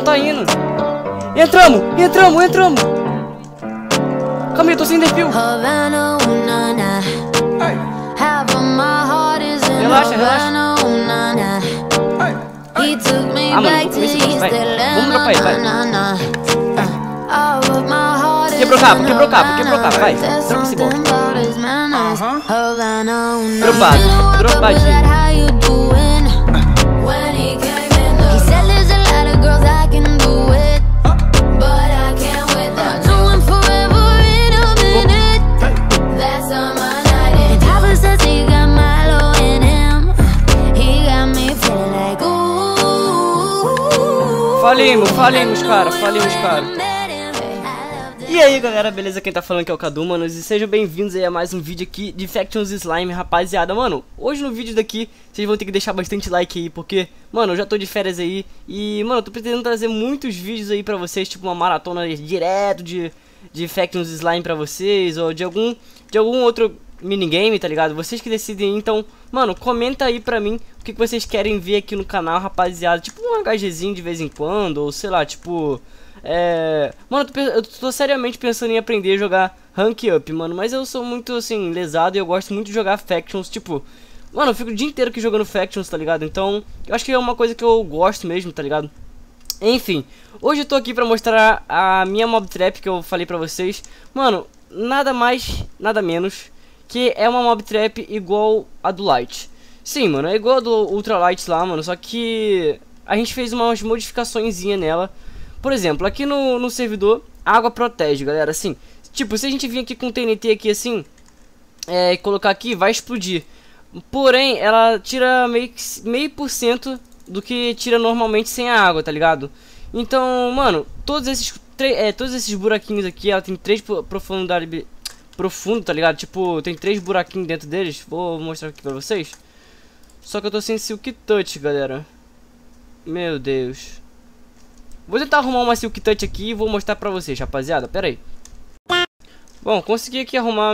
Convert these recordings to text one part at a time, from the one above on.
não tá indo. Entramos. Calma aí, eu tô sem defil. Relaxa. Ah, mano, vamos comer esse bicho, vai. Vamos dropar ele, vai. Quebrou o cabo, vai. Dropa esse bom. Dropadinho. Falimos, cara. E aí, galera, beleza? Quem tá falando aqui é o Cadu, mano. E sejam bem-vindos aí a mais um vídeo aqui de Factions Slime, rapaziada. Mano, hoje no vídeo daqui, vocês vão ter que deixar bastante like aí, porque, mano, eu já tô de férias aí. E, mano, eu tô pretendendo trazer muitos vídeos aí pra vocês, tipo uma maratona direto de Factions Slime pra vocês, ou de algum outro minigame, tá ligado? Vocês que decidem. Então, mano, comenta aí pra mim o que vocês querem ver aqui no canal, rapaziada. Tipo um HGzinho de vez em quando, ou sei lá, tipo... Mano, eu tô seriamente pensando em aprender a jogar Rank Up, mano. Mas eu sou muito, assim, lesado e eu gosto muito de jogar Factions, tipo... Mano, eu fico o dia inteiro aqui jogando Factions, tá ligado? Então, eu acho que é uma coisa que eu gosto mesmo, tá ligado? Enfim, hoje eu tô aqui pra mostrar a minha mob trap que eu falei pra vocês. Mano, nada mais, nada menos que é uma mob trap igual a do Light. Sim, mano, é igual a do Ultra Light lá, mano. Só que a gente fez umas modificaçõezinha nela. Por exemplo, aqui no servidor, a água protege, galera. Assim, tipo, se a gente vir aqui com TNT aqui assim, e colocar aqui, vai explodir. Porém, ela tira meio por cento do que tira normalmente sem a água, tá ligado? Então, mano, todos esses buraquinhos aqui, ela tem 3 profundidade profundo, tá ligado? Tipo, tem 3 buraquinhos dentro deles. Vou mostrar aqui pra vocês. Só que eu tô sem Silk Touch, galera. Meu Deus. Vou tentar arrumar uma Silk Touch aqui e vou mostrar pra vocês, rapaziada. Pera aí. Bom, consegui aqui arrumar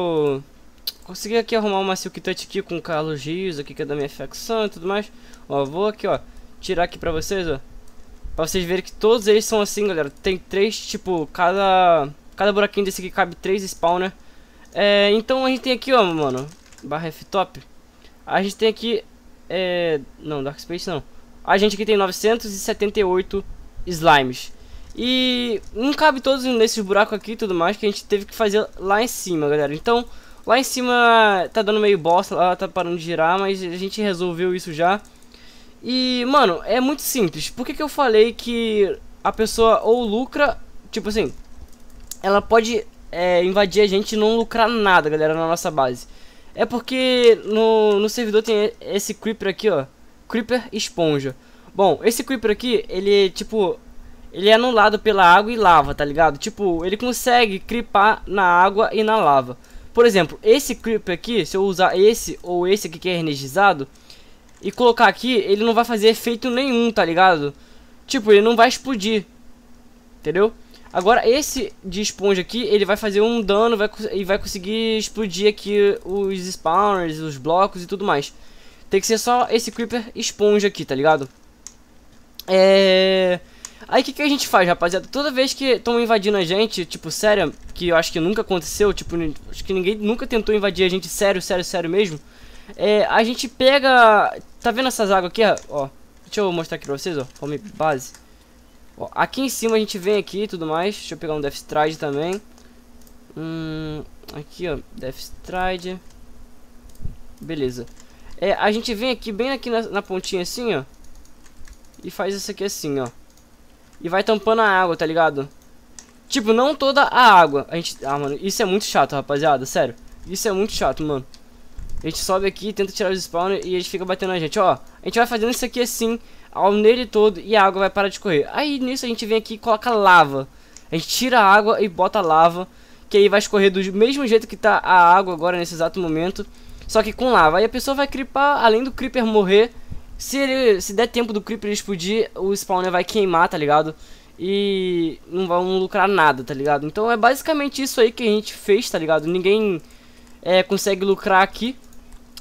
uma Silk Touch aqui com o Carlos Rios aqui, que é da minha facção e tudo mais. Ó, vou aqui, ó, tirar aqui pra vocês, ó. Pra vocês verem que todos eles são assim, galera. Tem 3, tipo, cada buraquinho desse aqui cabe 3 spawner. Então a gente tem aqui, ó, mano, barra F-top. A gente tem aqui, não, Dark Space não. A gente aqui tem 978 slimes. E não cabe todos nesses buracos aqui e tudo mais, que a gente teve que fazer lá em cima, galera. Então, lá em cima tá dando meio bosta, lá tá parando de girar, mas a gente resolveu isso já. E, mano, é muito simples. Por que eu falei que a pessoa ou lucra, tipo assim, ela pode invadir a gente e não lucrar nada, galera, na nossa base? É porque no servidor tem esse Creeper aqui, ó, Creeper Esponja. Bom, esse Creeper aqui, ele, tipo, ele é anulado pela água e lava, tá ligado? Tipo, ele consegue creepar na água e na lava. Por exemplo, esse Creeper aqui, se eu usar esse ou esse aqui que é energizado e colocar aqui, ele não vai fazer efeito nenhum, tá ligado? Tipo, ele não vai explodir, entendeu? Agora, esse de esponja aqui, ele vai fazer um dano e vai conseguir explodir aqui os spawners, os blocos e tudo mais. Tem que ser só esse Creeper esponja aqui, tá ligado? Aí o que a gente faz, rapaziada? Toda vez que estão invadindo a gente, tipo, sério, que eu acho que nunca aconteceu, tipo, acho que ninguém nunca tentou invadir a gente sério mesmo. A gente pega... Tá vendo essas águas aqui, ó? Deixa eu mostrar aqui pra vocês, ó. Home base. Ó, aqui em cima a gente vem aqui e tudo mais. Deixa eu pegar um Death Stride também. Aqui, ó. Death Stride. Beleza. A gente vem aqui, bem aqui na pontinha assim, ó. E faz isso aqui assim, ó. E vai tampando a água, tá ligado? Tipo, não toda a água. Mano, isso é muito chato, rapaziada. Sério. Isso é muito chato, mano. A gente sobe aqui, tenta tirar os spawners e eles ficam batendo na gente, ó. A gente vai fazendo isso aqui assim, ao nele todo, e a água vai parar de correr. Aí nisso a gente vem aqui e coloca lava. A gente tira a água e bota lava, que aí vai escorrer do mesmo jeito que tá a água agora nesse exato momento, só que com lava. Aí a pessoa vai creepar, além do creeper morrer, se der tempo do creeper explodir, o spawner vai queimar, tá ligado? E não vão lucrar nada, tá ligado? Então é basicamente isso aí que a gente fez, tá ligado? Ninguém consegue lucrar aqui.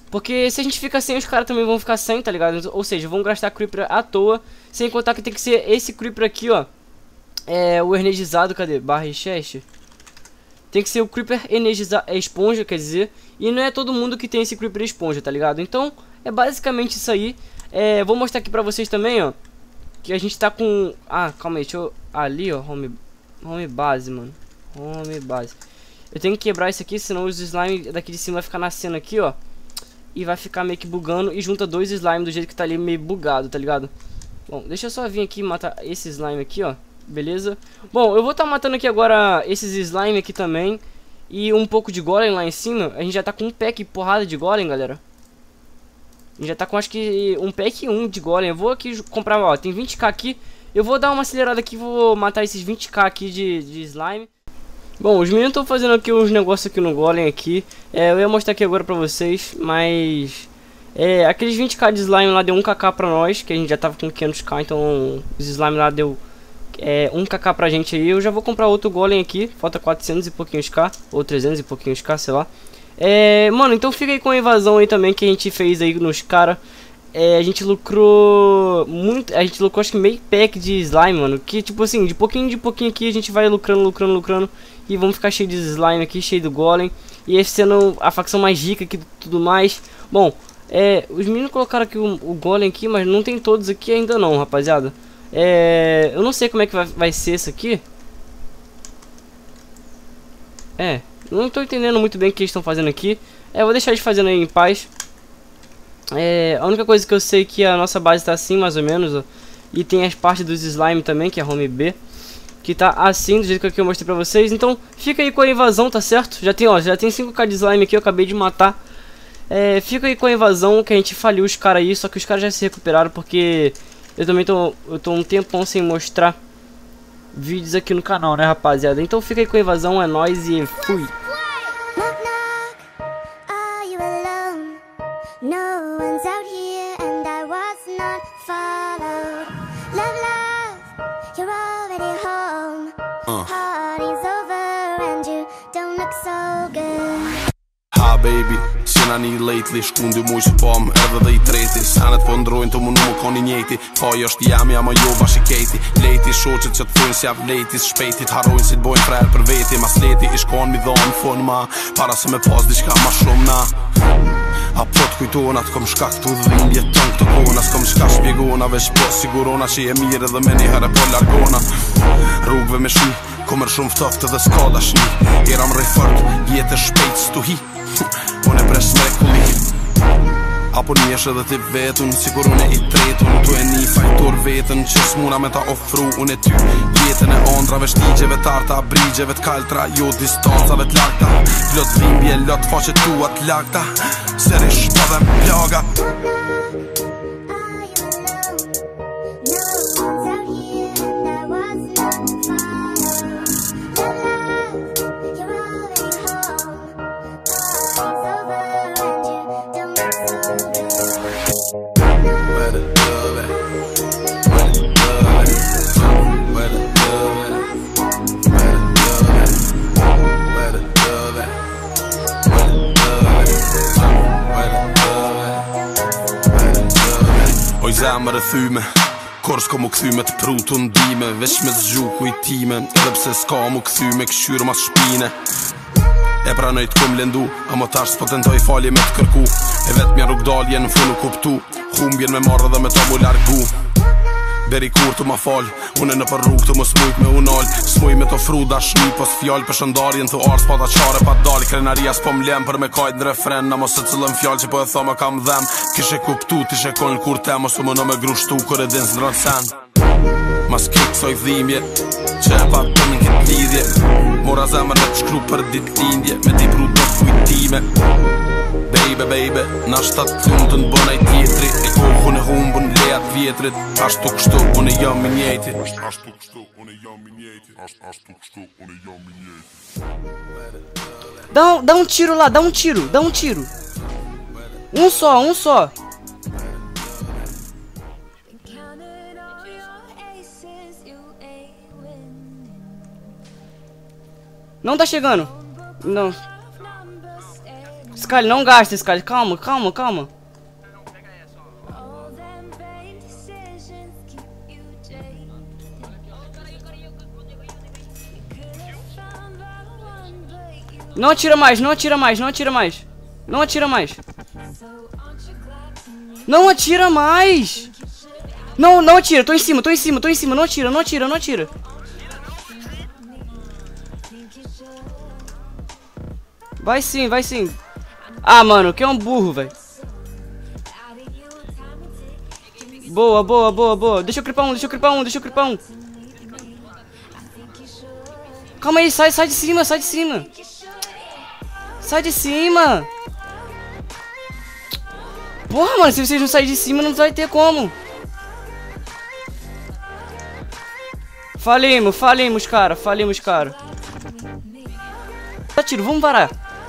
Porque se a gente fica sem, os caras também vão ficar sem, tá ligado? Ou seja, vão gastar Creeper à toa. Sem contar que tem que ser esse Creeper aqui, ó. É o energizado, cadê? Barra e chest. Tem que ser o Creeper esponja, quer dizer. E não é todo mundo que tem esse Creeper esponja, tá ligado? Então, é basicamente isso aí. Vou mostrar aqui pra vocês também, ó. Que a gente tá com... Ah, calma aí, deixa eu... Ali, ó, home base, mano. Home base. Eu tenho que quebrar isso aqui, senão os slime daqui de cima vai ficar nascendo aqui, ó. E vai ficar meio que bugando. E junta dois slime do jeito que tá ali meio bugado, tá ligado? Bom, deixa eu só vir aqui e matar esse slime aqui, ó. Beleza? Bom, eu vou estar matando aqui agora esses slime aqui também. E um pouco de golem lá em cima. A gente já tá com um pack porrada de golem, galera. A gente já tá com acho que um pack 1 de golem. Eu vou aqui comprar, ó, tem 20k aqui. Eu vou dar uma acelerada aqui, vou matar esses 20k aqui de slime. Bom, os meninos estão fazendo aqui uns negócios aqui no golem aqui. Eu ia mostrar aqui agora pra vocês, mas... aqueles 20k de slime lá deu 1kk pra nós, que a gente já tava com 500k, então os slime lá deu 1kk pra gente aí. Eu já vou comprar outro golem aqui, falta 400 e pouquinhos k, ou 300 e pouquinhos k, sei lá. Mano, então fica aí com a invasão aí também que a gente fez aí nos caras. A gente lucrou muito, a gente lucrou acho que meio pack de slime, mano. Que tipo assim, de pouquinho aqui a gente vai lucrando. E vamos ficar cheio de slime aqui, cheio do golem. E esse sendo a facção mais rica aqui e tudo mais. Bom, os meninos colocaram aqui o golem aqui, mas não tem todos aqui ainda não, rapaziada. Eu não sei como é que vai ser isso aqui. Não tô entendendo muito bem o que eles estão fazendo aqui. Vou deixar eles fazendo aí em paz. A única coisa que eu sei é que a nossa base tá assim, mais ou menos, ó. E tem as partes dos slime também, que é a home B, que tá assim, do jeito que eu mostrei pra vocês. Então, fica aí com a invasão, tá certo? Já tem 5k de slime aqui, eu acabei de matar. Fica aí com a invasão, que a gente faliu os caras aí, só que os caras já se recuperaram, porque eu também tô um tempão sem mostrar vídeos aqui no canal, né, rapaziada? Então fica aí com a invasão, é nóis e fui! No one's out here and I was not followed. Love, love, you're already home. Party's over and you don't look so good. Ha baby, sina një lately, shkundi mu që pom edhe dhe I treti. Sanet po ndrojnë të më nuk koni njeti. Faj është jam a jo bashiketi. Leti shoqet që të thujnë si av letis. Shpejtit harrojnë si t'bojnë frerë për veti. Mas leti ish kon mi dhonë fun ma. Para se me pas diçka ma shumë na. A po t'kujtona t'kom shka këtu dhvin jeton këtë kona. S'kom shka shpjegona veç po sigurona që je mirë edhe me njëherë po largona. Rrugve me shi, komër shumë ftoftë dhe s'ka dashni. Eram rej fort, jetë shpejt s'tu hi. Unë pres mrekulli. Apo njesh edhe ti vetun, sigur unë I tretun. Tu një fajtor vetën që s'muna me ta ofru unë ty. Jetën ondrave, shtigjeve tarta, brigjeve t'kaltra, jo distancave t'lakta. Plot dhimbje, lot faqe tua t'lakta. Serish pa dhe m'plaga. Oj zemër e thyme, kur s'ko mu këthy me t'prutu ndime. Vesh me zgjuku I time, edhe pse s'ka mu këthy me këshyrë mas shpine. Pranoj t'kum lendu, a mo tash s'po tentoj falje me t'kërku. Vetë mja rrugdalje në funu kuptu, humbjen me marrë dhe me ta mu largu. Deri kur të ma fal, une në për rrug të mos mujt me unal. S'muj me t'ofru dashni, pos fjall për shëndarjen të ars pa ta qare pa dal. Krenaria s'po m'lem për me kajt në refren, na mos e cëllën fjall që po e thoma kam dhem. Kishe kuptu, t'ishe kon kur tem, mos më në me grushtu kër e din s'ndron sen. Mas kiksoj dhimje, që e pa të në këtë lidhje. Mora zemër me t'shkru për dit lindje, me t'i pru të kujtime. Baby, na shtat t'lumë të n'bënaj tjetri. E kohun e humbun lejat vjetrit. Ashtu kështu, unë jam I njejti. Ashtu kështu, unë jam I njejti. Ashtu kështu, unë jam I njejti. Dá um tiro lá, dá um tiro. Um só. Não tá chegando. Não. Sky, não gasta, Sky. Calma, calma, calma. Não atira mais, não atira mais, não atira mais. Não atira mais. Não atira mais. Não, não atira, tô em cima, tô em cima, tô em cima. Não atira, não atira, não atira. Vai sim, vai sim. Ah, mano, que é um burro, velho. Boa, boa, boa, boa. Deixa eu clipar um, deixa eu clipar um, deixa eu clipar um. Calma aí, sai, sai de cima, sai de cima. Sai de cima. Porra, mano, se vocês não saírem de cima, não vai ter como. Falimos, falimos, cara, falimos, cara. Dá tiro, vamos varar.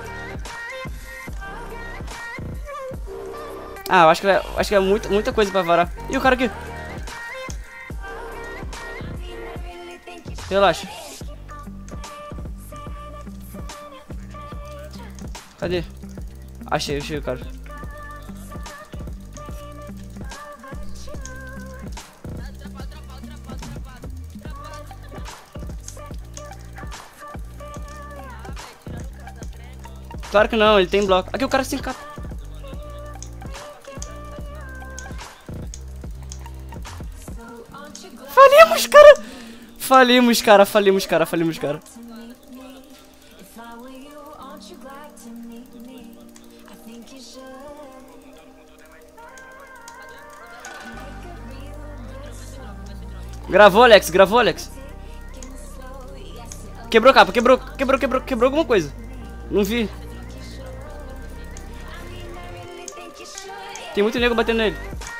Ah, eu acho que é muita coisa pra varar. E o cara aqui? Relaxa. Cadê? Achei, achei o cara. Claro que não, ele tem bloco. Aqui o cara sem capa. Falimos, cara! Falimos, cara, falimos, cara, falimos, cara. Gravou, Alex, gravou, Alex. Quebrou capa, quebrou alguma coisa. Não vi. Tem muito nego batendo nele.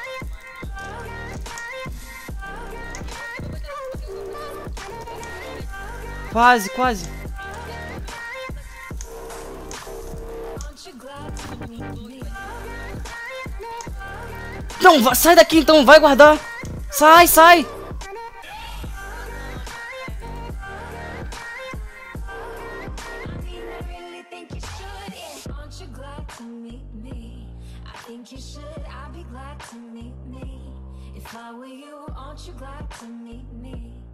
Quase, quase. Não, sai daqui então, vai guardar. Sai, sai. If I were you, aren't you glad to meet me?